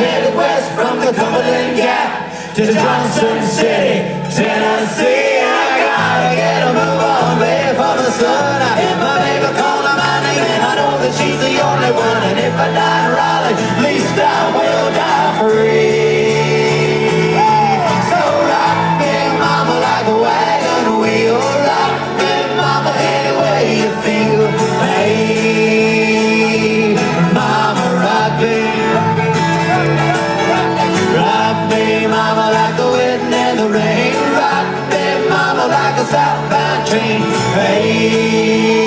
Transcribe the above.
headed west from the Cumberland Gap to Johnson City, Tennessee. I gotta get a move on, baby, for the sun. I hear my baby calling my name, and I know that she's the only one. And if I die in Raleigh, at least I will die free. So rock me, mama, like a wagon wheel. Rock me, mama, any way you feel. Hey, mama, rock me. Rock me, mama, like the wind and the rain. Rock me, mama, like a southbound train. Hey.